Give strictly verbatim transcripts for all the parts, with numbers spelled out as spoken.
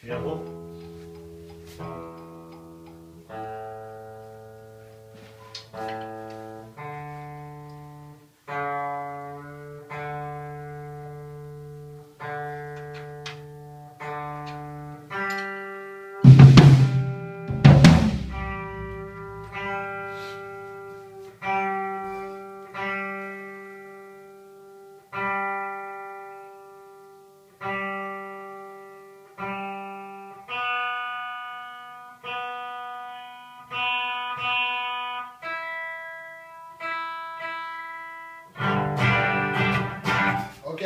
Tu viens gros? Ok.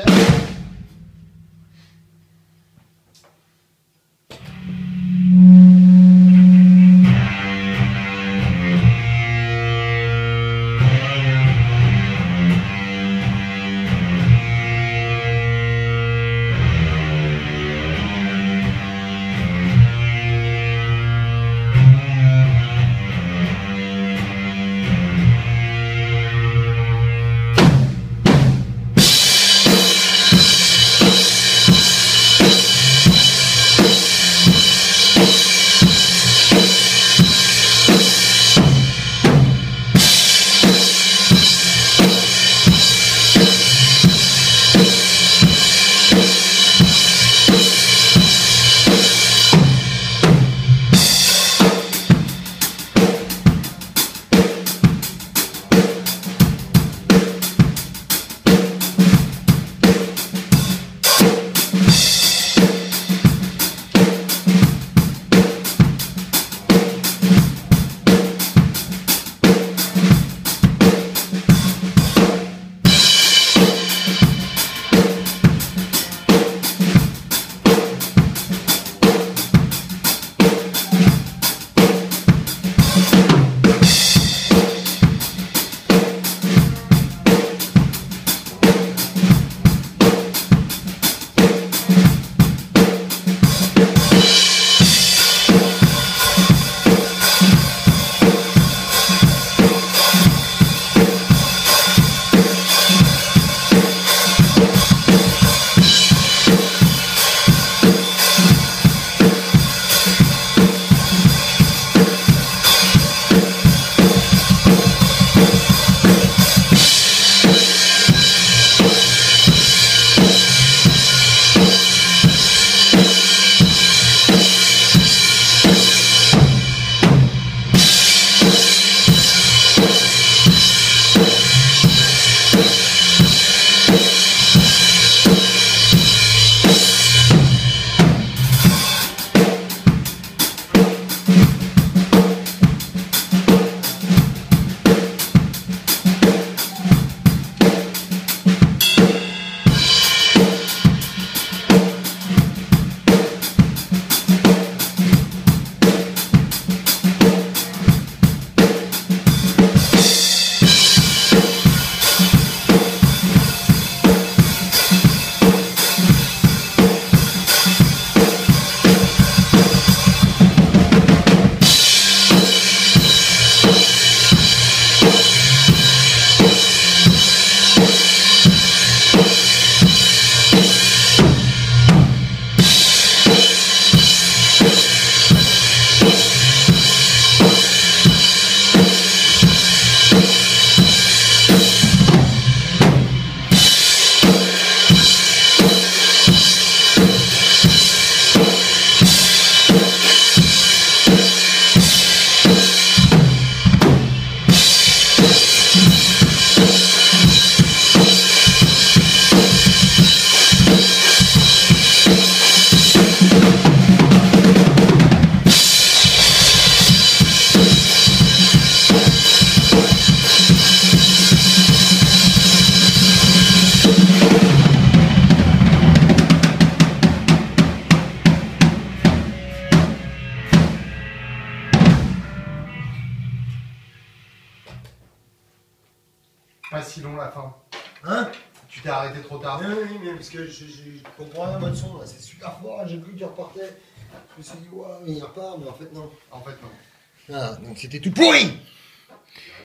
Pas si long la fin. Hein? Tu t'es arrêté trop tard. Oui, oui, mais parce que je, je, je comprends rien à votre son, là, c'est super fort, j'ai cru qu'il repartait. Je me suis dit, ouais, mais il repart, mais en fait, non. En fait, non. Ah, donc c'était tout pourri!